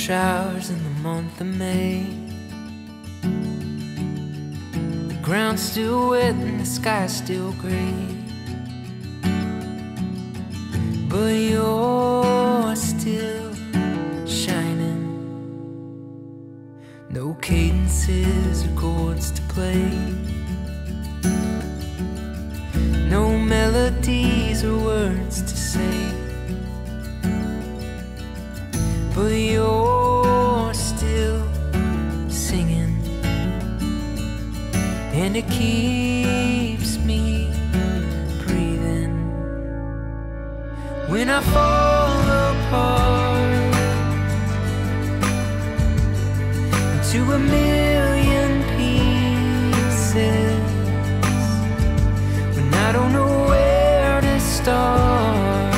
showers in the month of May. The ground's still wet and the sky's still gray, but you're still shining. No cadences or chords to play, no melodies or words to say, but you're still singing, and it keeps me breathing. When I fall apart into a million pieces, when I don't know where to start,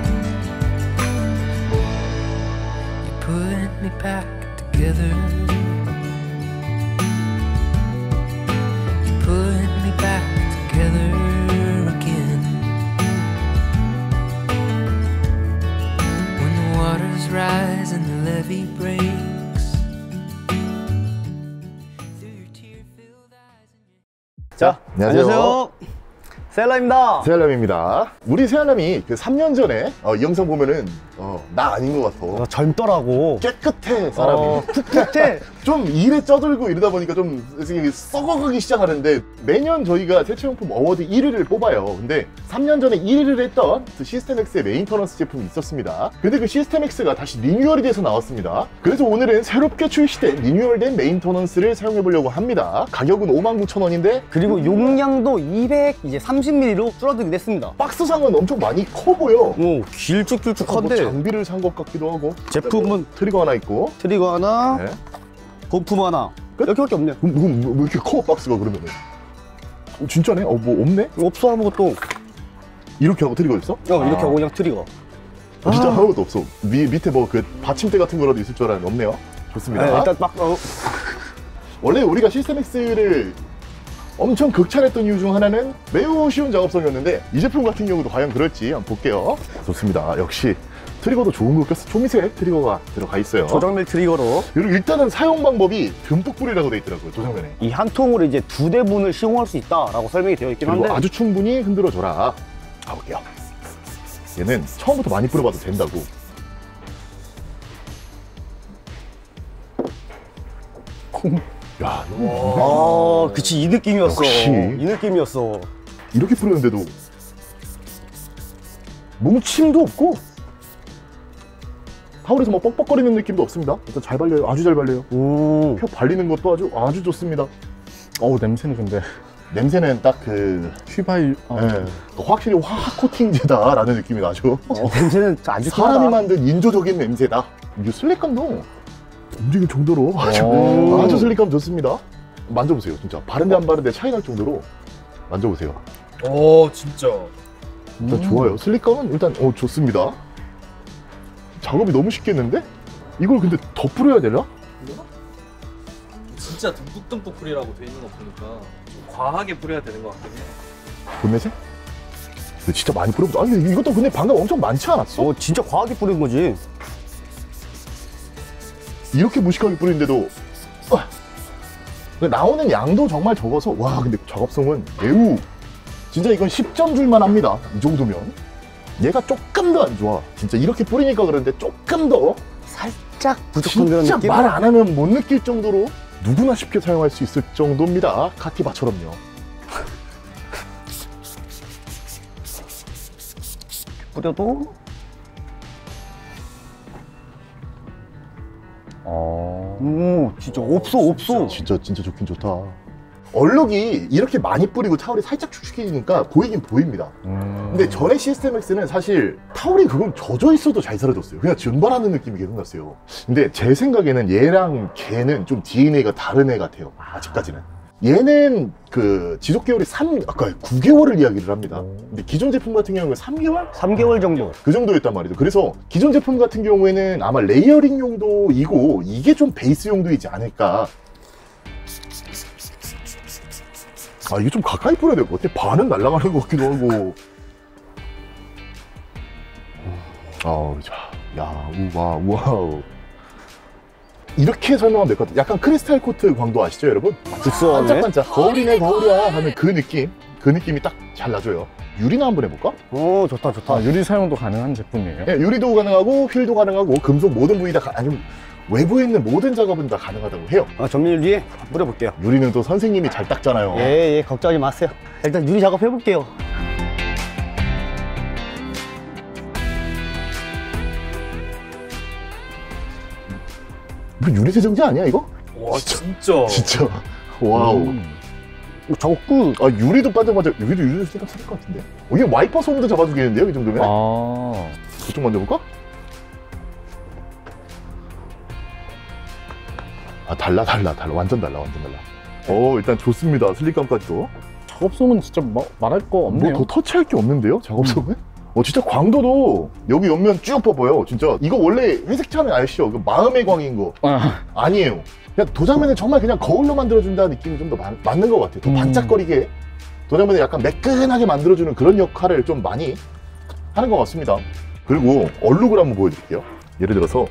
you put me back together. You put me back together again. When the waters rise and the levee breaks, through your tear-filled eyes. 자, 안녕하세요. 세알람입니다. 세알람입니다. 우리 세알람이 그 3년 전에 이 영상 보면은 나 아닌 것 같아. 젊더라고. 깨끗해 사람이. 풋풋해. 좀 일에 쪄들고 이러다 보니까 좀 썩어가기 시작하는데, 매년 저희가 세차용품 어워드 1위를 뽑아요. 근데 3년 전에 1위를 했던 그 시스템X의 메인터넌스 제품이 있었습니다. 근데 그 시스템X가 다시 리뉴얼이 돼서 나왔습니다. 그래서 오늘은 새롭게 출시된 리뉴얼된 메인터넌스를 사용해 보려고 합니다. 가격은 59,000원인데 그리고 용량도 230ml로 줄어들게 됐습니다. 박스상은 엄청 많이 커 보여. 오, 길쭉길쭉한데 장비를 산 것 같기도 하고. 제품은 트리거 하나 있고, 트리거 하나, 네. 거품 하나. 끝? 이렇게밖에 없네. 왜 이렇게 커 박스가 그러면은? 진짜네? 뭐 없네? 없어 아무것도. 이렇게 하고 트리거 있어? 이렇게 하고 그냥 트리거. 진짜 아무것도 없어. 밑에 뭐 그 받침대 같은 거라도 있을 줄 알았는데 없네요. 좋습니다. 네, 일단 막 원래 우리가 시스템X를 엄청 극찬했던 이유 중 하나는 매우 쉬운 작업성이었는데, 이 제품 같은 경우도 과연 그럴지 한번 볼게요. 좋습니다. 역시 트리거도 좋은 거 꼈어. 초미세 트리거가 들어가 있어요. 조정밀 트리거로. 그리고 일단은 사용 방법이 듬뿍 뿌리라고 돼 있더라고요, 조정면에. 이 한 통으로 이제 2대분을 시공할 수 있다라고 설명이 되어 있긴 그리고 한데 아주 충분히 흔들어줘라. 가볼게요. 얘는 처음부터 많이 뿌려봐도 된다고. 야, 그치, 이 느낌이었어. 역시. 이 느낌이었어. 이렇게 뿌렸는데도 뭉침도 없고 타올에서 뭐 뻑뻑거리는 느낌도 없습니다. 일단 잘 발려요. 아주 잘 발려요. 펴 발리는 것도 아주 좋습니다. 냄새는 근데 냄새는 딱 그 휘바이 확실히 화학 코팅제다라는 느낌이 나죠. 냄새는 아주 사람이 만든 인조적인 냄새다. 이 슬릭감도 움직일 정도로 아주 슬릭감 좋습니다. 만져보세요. 진짜 바른데 안 바른데 차이 날 정도로 만져보세요. 진짜 일단 좋아요. 슬릭감은 일단 좋습니다. 작업이 너무 쉽겠는데? 이걸 근데 더 뿌려야 되나? 진짜 듬뿍듬뿍 뿌리라고 돼 있는 거 보니까 좀 과하게 뿌려야 되는 것 같긴 해. 금매세? 근데 진짜 많이 뿌려보자. 아니 이것도 근데 방금 엄청 많지 않았어? 진짜 과하게 뿌린 거지. 이렇게 무식하게 뿌리는데도 나오는 양도 정말 적어서, 와 근데 작업성은 매우, 진짜 이건 10점 줄만 합니다. 이 정도면. 얘가 조금 더 안 좋아. 진짜 이렇게 뿌리니까 그런데 조금 더 살짝 부족한 그런 진짜 느낌? 말 안 하면 못 느낄 정도로 누구나 쉽게 사용할 수 있을 정도입니다. 카티바처럼요. 뿌려도 진짜 없어. 진짜 좋긴 좋다. 얼룩이 이렇게 많이 뿌리고 타올이 살짝 축축해지니까 보이긴 보입니다. 근데 전에 시스템X는 사실 타올이 그건 젖어 있어도 잘 사라졌어요. 그냥 증발하는 느낌이 계속 났어요. 근데 제 생각에는 얘랑 걔는 좀 DNA가 다른 애 같아요. 아직까지는. 얘는 그 지속 개월이 아까 9개월을 이야기를 합니다. 근데 기존 제품 같은 경우는 3개월? 3개월 정도. 그 정도였단 말이죠. 그래서 기존 제품 같은 경우에는 아마 레이어링 용도이고 이게 좀 베이스 용도이지 않을까. 이게 좀 가까이 뿌려야 될 것 같아. 반은 날아가는 것 같기도 하고. 자, 야, 우와. 이렇게 설명하면 될 것 같아요. 약간 크리스탈 코트 광도 아시죠, 여러분? 득수하네. 반짝반짝 거울이네 거울이야 하는 그 느낌이 딱 잘 나줘요. 유리나 한번 해볼까? 오, 좋다, 좋다. 아, 유리 사용도 가능한 제품이에요? 네, 유리도 가능하고 휠도 가능하고 금속 모든 부위 다 아니면 외부에 있는 모든 작업은 다 가능하다고 해요. 전면 유리에 뿌려볼게요. 유리는 또 선생님이 잘 닦잖아요. 예, 걱정하지 마세요. 일단 유리 작업 해볼게요. 이거 유리 세정제 아니야 이거? 와 진짜. 진짜. 와우. 저거 꿀. 아 유리도 반짝반짝. 여기도 유리 세정 쓸 것 같은데. 이게 와이퍼 소음도 잡아주겠는데요 이 정도면? 아. 저쪽 만져볼까? 아 달라 완전 달라. 일단 좋습니다. 슬립감까지도. 작업솜은 진짜 말할 거 없네요. 뭐 더 터치할 게 없는데요 작업성은? 진짜 광도도 여기 옆면 쭉 봐봐요. 진짜 이거 원래 회색차는 아시죠? 그 마음의 광인 거 아니에요. 그냥 도장면을 정말 그냥 거울로 만들어준다는 느낌이 좀 더 맞는 것 같아요. 더 반짝거리게 도장면을 약간 매끈하게 만들어주는 그런 역할을 좀 많이 하는 것 같습니다. 그리고 얼룩을 한번 보여드릴게요. 예를 들어서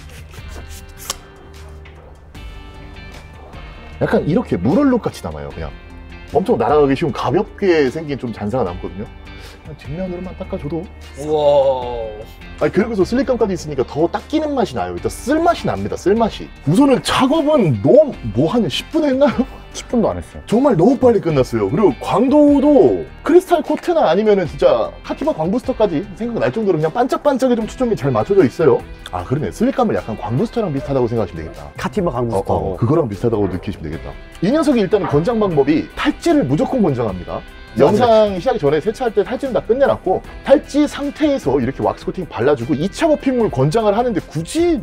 약간 이렇게 물얼룩 같이 남아요. 그냥 엄청 날아가기 쉬운 가볍게 생긴 좀 잔사가 남거든요. 그냥 뒷면으로만 닦아줘도. 우와. 그리고서 슬립감까지 있으니까 더 닦이는 맛이 나요. 일단 쓸맛이 납니다. 쓸맛이. 우선은 작업은 너무 한 10분에 했나요? 10분도 안 했어요. 정말 너무 빨리 끝났어요. 그리고 광도도 크리스탈 코트나 아니면은 진짜 카티바 광부스터까지 생각날 정도로 그냥 반짝반짝에 좀 초점이 잘 맞춰져 있어요. 아 그러네. 슬립감을 약간 광부스터랑 비슷하다고 생각하시면 되겠다. 카티바 광부스터. 그거랑 비슷하다고 느끼시면 되겠다. 이 녀석이 일단은 권장 방법이 탈지를 무조건 권장합니다. 영상 시작 전에 세차할 때 탈지는 다 끝내놨고 탈지 상태에서 이렇게 왁스 코팅 발라주고 2차 버핑물 권장을 하는데 굳이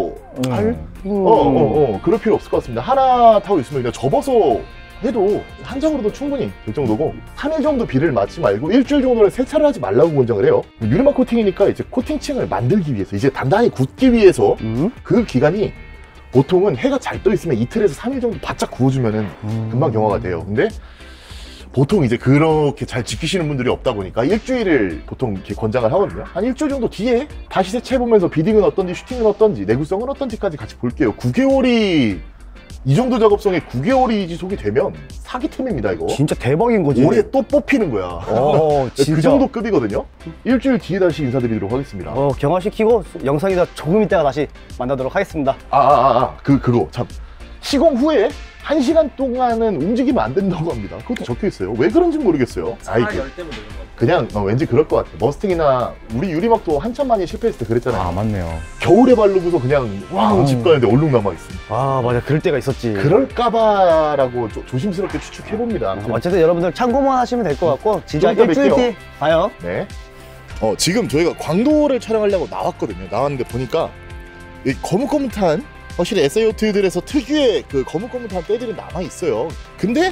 그럴 필요 없을 것 같습니다. 하나 타고 있으면 그냥 접어서 해도 한 장으로도 충분히 될 정도고 3일 정도 비를 맞지 말고 일주일 정도는 세차를 하지 말라고 권장을 해요. 유리막 코팅이니까 이제 코팅층을 만들기 위해서 이제 단단히 굳기 위해서 그 기간이 보통은 해가 잘 떠 있으면 이틀에서 3일 정도 바짝 구워주면은 금방 경화가 돼요. 근데 보통 이제 그렇게 잘 지키시는 분들이 없다 보니까 일주일을 보통 이렇게 권장을 하거든요. 한 일주일 정도 뒤에 다시 세차해보면서 비딩은 어떤지 슈팅은 어떤지 내구성은 어떤지까지 같이 볼게요. 9개월이 이 정도 작업성에 9개월이 지속이 되면 사기템입니다 이거. 진짜 대박인 거지. 올해 또 뽑히는 거야. 진짜. 그 정도 급이거든요. 일주일 뒤에 다시 인사드리도록 하겠습니다. 경화시키고 영상이다 조금 있다가 다시 만나도록 하겠습니다. 그거 참 시공 후에 1시간 동안은 움직이면 안 된다고 합니다. 그것도 적혀 있어요. 왜 그런지 모르겠어요. 차 열 때문에 그런 것 같아요. 그냥 왠지 그럴 것 같아. 머스팅이나 우리 유리막도 한참 많이 실패했을 때 그랬잖아요. 아 맞네요. 겨울에 바르고서 그냥 집 가는데 얼룩 남아있어. 맞아. 그럴 때가 있었지. 그럴까봐라고 조심스럽게 추측해봅니다. 어쨌든 여러분들 참고만 하시면 될 것 같고 진짜 좀 이따 일주일 뵐게요. 뒤에 봐요. 네. 지금 저희가 광도를 촬영하려고 나왔거든요. 나왔는데 보니까 이 거뭇거뭇한 확실히 SA요트들에서 특유의 그 거뭇거뭇한 때들이 남아있어요. 근데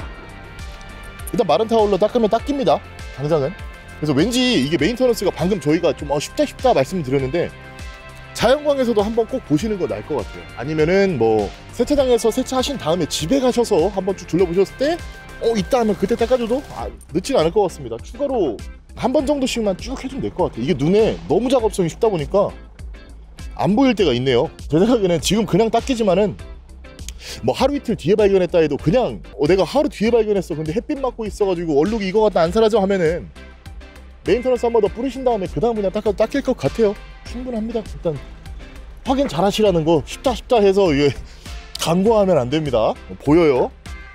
일단 마른 타올로 닦으면 닦입니다. 당장은. 그래서 왠지 이게 메인터넌스가 방금 저희가 좀 쉽다 말씀드렸는데 자연광에서도 한번 꼭 보시는 거 나을 것 같아요. 아니면은 뭐 세차장에서 세차하신 다음에 집에 가셔서 한번 쭉 둘러보셨을 때 있다 하면 그때 닦아줘도 늦진 않을 것 같습니다. 추가로 한 번 정도씩만 쭉 해주면 될 것 같아요. 이게 눈에 너무 작업성이 쉽다 보니까 안 보일 때가 있네요. 제 생각에는 지금 그냥 닦이지만은 뭐 하루 이틀 뒤에 발견했다 해도 그냥 내가 하루 뒤에 발견했어 근데 햇빛 맞고 있어가지고 얼룩이 이거 같다 안 사라져 하면은 메인터넌스 한 번 더 뿌리신 다음에 그 다음 그냥 닦일 것 같아요. 충분합니다. 일단 확인 잘 하시라는 거 쉽다 해서 이게 간과하면 안 됩니다. 보여요.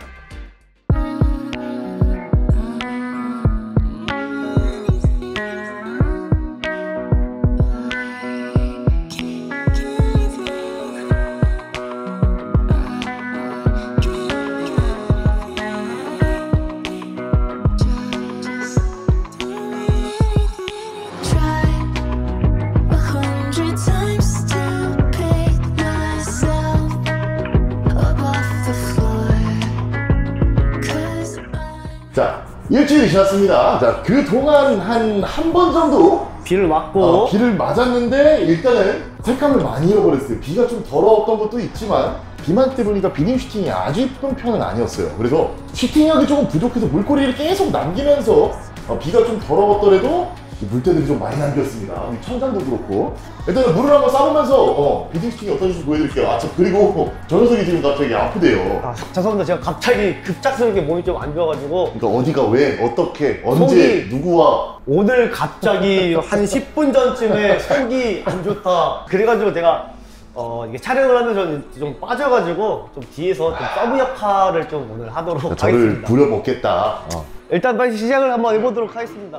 자, 일주일이 지났습니다. 자, 그동안 한 번 정도 비를 맞고 비를 맞았는데 일단은 색감을 많이 잃어버렸어요. 비가 좀 더러웠던 것도 있지만 비만 때 보니까 비딩 슈팅이 아주 예쁜 편은 아니었어요. 그래서 슈팅력이 조금 부족해서 물꼬리를 계속 남기면서 비가 좀 더러웠더라도 물때들이 좀 많이 남겼습니다. 천장도 그렇고. 일단은 물을 한번 싸보면서 비딩 스틱이 어떤지 보여드릴게요. 아, 그리고 저 녀석이 지금 갑자기 아프대요. 아, 죄송합니다. 제가 갑자기 급작스럽게 몸이 좀 안 좋아가지고 그러니까 어디가 왜, 어떻게, 언제, 누구와. 오늘 갑자기 한 10분 전쯤에 속이 안 좋다. 그래가지고 제가 이게 촬영을 하면서 좀 빠져가지고 좀 뒤에서 좀 서브 역할을 좀 오늘 하도록 저를 하겠습니다. 부려먹겠다. 일단 빨리 시작을 한번 해보도록 하겠습니다.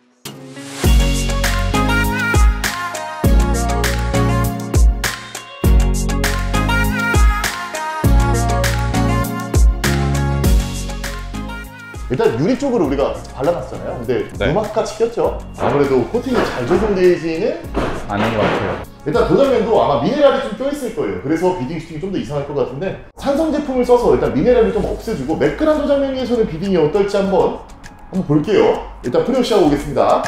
일단 유리 쪽으로 우리가 발라놨잖아요. 근데 네. 음악같이 꼈죠. 아무래도 코팅이 잘 적용되지는 아닌 것 같아요. 일단 도장면도 아마 미네랄이 좀 껴있을 거예요. 그래서 비딩 스틱이 좀 더 이상할 것 같은데 산성 제품을 써서 일단 미네랄을 좀 없애주고 매끈한 도장면 위에서는 비딩이 어떨지 한번 볼게요. 일단 프리워시하고 오겠습니다.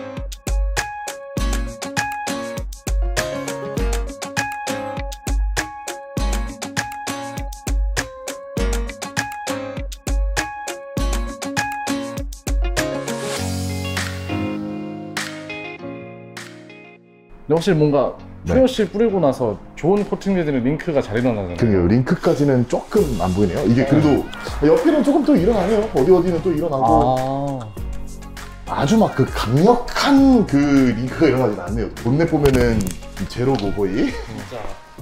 근데 확실히 뭔가 네. 프레쉬 뿌리고 나서 좋은 코팅제들은 링크가 잘 일어나잖아요. 그러게요. 링크까지는 조금 안 보이네요. 이게 그래도 옆에는 조금 또 일어나네요. 어디는 또 일어나고. 아주 막 그 강력한 그 링크가 일어나진 않네요. 본넷 보면은 제로고 거의. 진짜.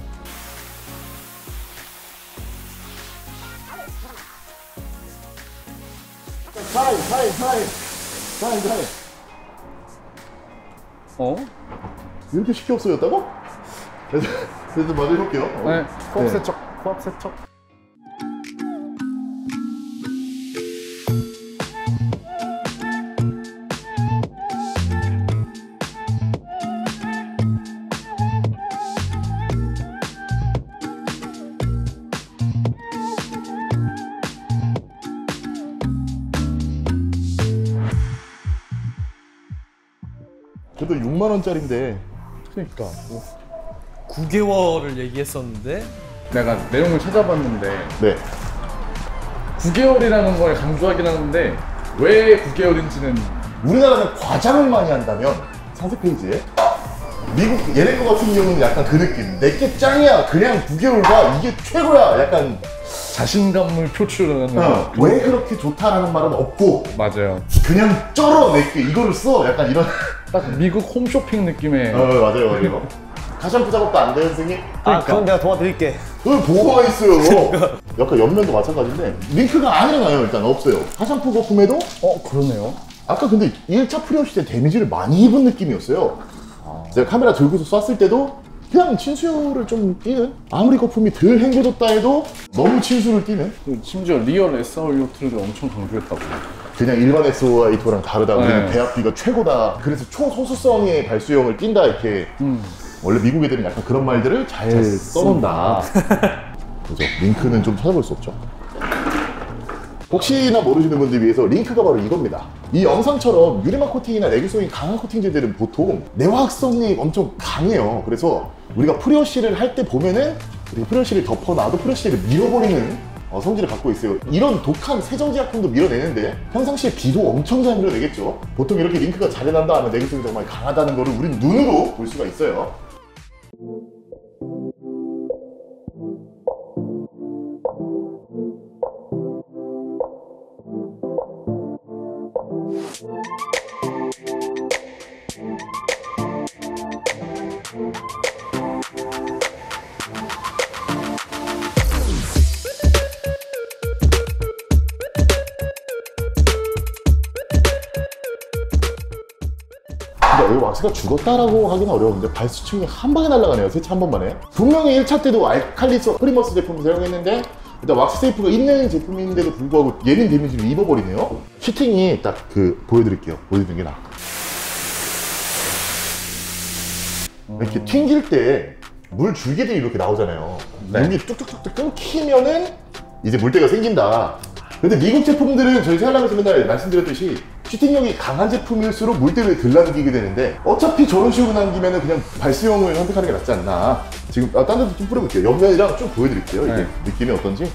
사인. 어? 이렇게 쉽게 없어졌다고? 그래서 먼저 해볼게요. 네. 코앞 네. 세척. 코앞 세척. 그래도 6만 원짜리인데. 그러니까 9개월을 얘기했었는데 내가 내용을 찾아봤는데 네. 9개월이라는 걸 강조하긴 하는데 왜 9개월인지는 우리나라는 과장을 많이 한다면 상세 페이지에 미국 얘네 거 같은 경우는 약간 그 느낌. 내게 짱이야. 그냥 9개월 봐. 이게 최고야. 약간 자신감을 표출하는 거. 왜 그렇게 좋다라는 말은 없고 맞아요. 그냥 쩔어 내게 이거를 써. 약간 이런. 딱 미국 홈쇼핑 느낌의 맞아요. 가샴푸 작업도 안 돼요, 선생님? 아, 그건 내가 도와드릴게. 뭐가 있어요? 약간 옆면도 마찬가지인데 링크가 안 일어나요. 일단 없어요. 가샴푸 거품에도 그러네요. 아까 근데 1차 프리워시 때 데미지를 많이 입은 느낌이었어요. 제가 카메라 들고서 쐈을 때도 그냥 친수를 좀 띄는, 아무리 거품이 덜 헹궈졌다 해도 너무 친수를 띄는, 심지어 리얼 SR 요트를 엄청 강조했다고. 그냥 일반 SO2랑 다르다. 우리는 네. 배합비가 최고다. 그래서 초소수성의 발수형을 낀다 이렇게. 원래 미국 애들은 약간 그런 말들을 잘 써놓는다. 그죠? 링크는 좀 찾아볼 수 없죠. 혹시나 모르시는 분들 위해서 링크가 바로 이겁니다. 이 영상처럼 유리막 코팅이나 내구성이 강한 코팅제들은 보통 내화학성이 엄청 강해요. 그래서 우리가 프리워시를 할 때 보면은 프리워시를 덮어놔도 프리워시를 밀어버리는 성질을 갖고 있어요. 이런 독한 세정제약품도 밀어내는데 평상시에 비도 엄청 잘 밀어내겠죠. 보통 이렇게 링크가 잘 일어난다 하면 내구성이 정말 강하다는 거를 우리는 눈으로 볼 수가 있어요. 근데 여기 왁스가 죽었다라고 하기는 어려운데 발수층이 한 방에 날아가네요. 세차 한 번만에. 분명히 1차 때도 알칼리스 프리머스 제품을 사용했는데 일단 왁스 세이프가 있는 제품인데도 불구하고 얘는 데미지를 입어버리네요. 슈팅이 딱 보여드릴게요. 보여드리는 게 나아. 이렇게 튕길 때 물 줄기들이 이렇게 나오잖아요. 네. 물이 뚝뚝뚝뚝 끊기면은 이제 물때가 생긴다. 근데 미국 제품들은 저희 생활하면서 맨날 말씀드렸듯이 슈팅력이 강한 제품일수록 물때를 덜 남기게 되는데 어차피 저런 식으로 남기면은 그냥 발수형을 선택하는 게 낫지 않나. 지금 딴 데도 좀 뿌려볼게요. 옆면이랑 좀 보여드릴게요. 이게 네. 느낌이 어떤지.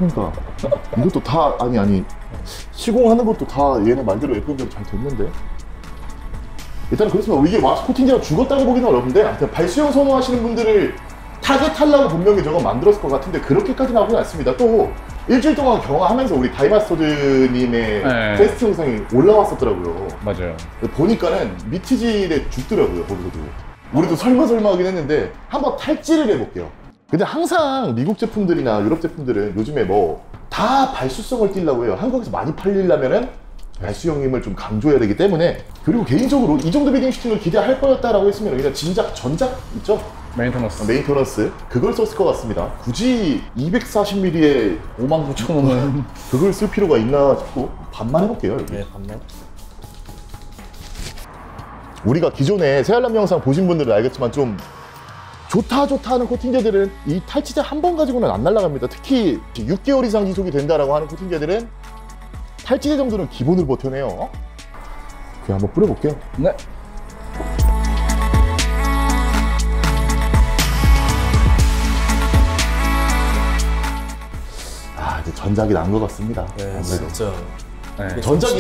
그러니까 이것도 다 아니 시공하는 것도 다 얘네 말대로 예쁜 대로 잘 됐는데 일단 그렇습니다. 이게 왁스 코팅제가 죽었다고 보기는 어려운데 아무튼 발수형 선호하시는 분들을 타겟하려고 분명히 저건 만들었을 것 같은데 그렇게까지는 하고는 않습니다. 또 일주일 동안 경험하면서 우리 다이마스터즈님의 네. 테스트 영상이 올라왔었더라고요. 맞아요. 보니까는 미트질에 죽더라고요. 거기서도 우리도 설마 하긴 했는데 한번 탈지를 해볼게요. 근데 항상 미국 제품들이나 유럽 제품들은 요즘에 뭐 다 발수성을 띄려고 해요. 한국에서 많이 팔리려면은 발수형임을 좀 강조해야 되기 때문에 그리고 개인적으로 이 정도 비딩 슈팅을 기대할 거였다라고 했으면 그냥 진작 전작 있죠? 메인터넌스 그걸 썼을 것 같습니다. 굳이 240mm에 59,000원은 그걸 쓸 필요가 있나 싶고 반만 해볼게요. 여기. 네, 반면. 우리가 기존에 새알람 영상 보신 분들은 알겠지만 좀 좋다 하는 코팅제들은 이 탈취제 한 번 가지고는 안 날아갑니다. 특히 6개월 이상 지속이 된다라고 하는 코팅제들은 탈취제 정도는 기본으로 버텨내요. 그냥 한번 뿌려볼게요. 네. 이제 전작이 난 것 같습니다. 네, 아무래도. 진짜. 네. 전작이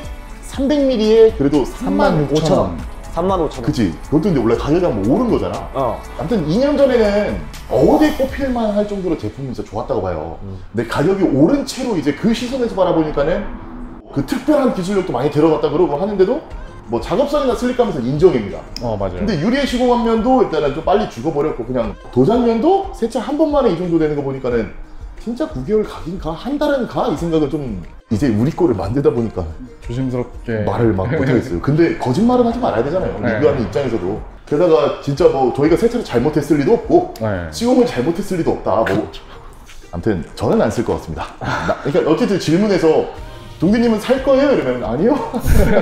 300mm에 그래도 35,000원. 35,000원. 그치? 그것도 이제 원래 가격이 한번 오른 거잖아. 아무튼 2년 전에는 어디 꼽힐만 할 정도로 제품이 진짜 좋았다고 봐요. 근데 가격이 오른 채로 이제 그 시선에서 바라보니까는 그 특별한 기술력도 많이 들어갔다 그러고 하는데도 뭐 작업성이나 슬립감에서 인정입니다. 맞아요. 근데 유리의 시공함면도 일단은 좀 빨리 죽어버렸고 그냥 도장면도 세차 한 번만에 이 정도 되는 거 보니까는 진짜 9개월 가긴 가? 한 달은 가? 이 생각은 좀 이제 우리 거를 만들다 보니까 조심스럽게 말을 막 못하겠어요. 근데 거짓말은 하지 말아야 되잖아요. 네. 리뷰하는 입장에서도. 게다가 진짜 뭐 저희가 세차를 잘못했을 리도 없고 네. 시공을 잘못했을 리도 없다. 뭐 아무튼 저는 안 쓸 것 같습니다. 그러니까 어쨌든 질문에서 동규님은 살 거예요? 이러면 아니요.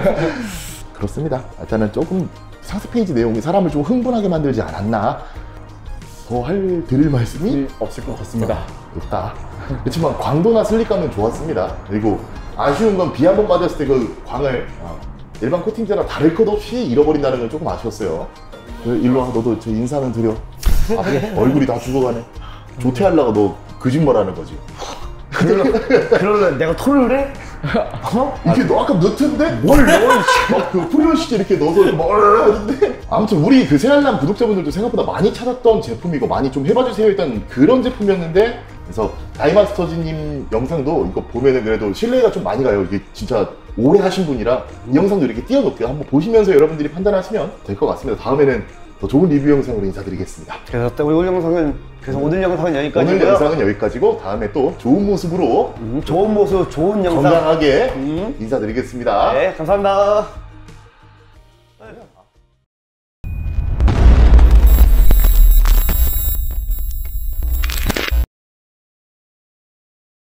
그렇습니다. 일단은 조금 상세 페이지 내용이 사람을 좀 흥분하게 만들지 않았나 더 드릴 말씀이 없을 것 같습니다. 없다. 그렇지만 광도나 슬립감은 좋았습니다. 그리고 아쉬운 건 비 한 번 맞았을 때 그 광을 일반 코팅제랑 다를 것 없이 잃어버린다는 건 조금 아쉬웠어요. 일로 와, 너도 제 인사는 드려. 얼굴이 다 죽어가네. 조퇴하려고 너 거짓말하는 거지. 그러면 내가 토를 해? 이게 너 아까 너트인데? 뭘 넣어? 막그 프리온 시제 이렇게 넣어서 뭘 하는데? 아무튼 우리 그 새알람 구독자분들도 생각보다 많이 찾았던 제품이고 많이 좀 해봐주세요 일단 그런 제품이었는데 그래서 다이마스터즈님 영상도 이거 보면은 그래도 신뢰가 좀 많이 가요. 이게 진짜 오래 하신 분이라 이 영상도 이렇게 띄워놓을게요. 한번 보시면서 여러분들이 판단하시면 될 것 같습니다. 다음에는 더 좋은 리뷰 영상으로 인사드리겠습니다. 그래서 오늘 영상은 여기까지고요. 오늘 영상은 여기까지고 다음에 또 좋은 모습으로 좋은 모습, 좋은 영상 건강하게 인사드리겠습니다. 네, 감사합니다.